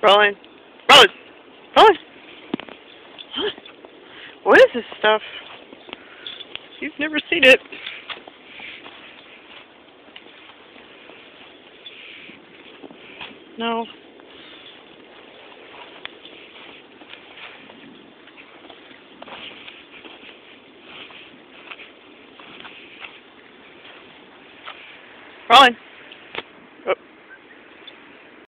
Roland. Roland. Roland. What is this stuff? You've never seen it. No. Roland.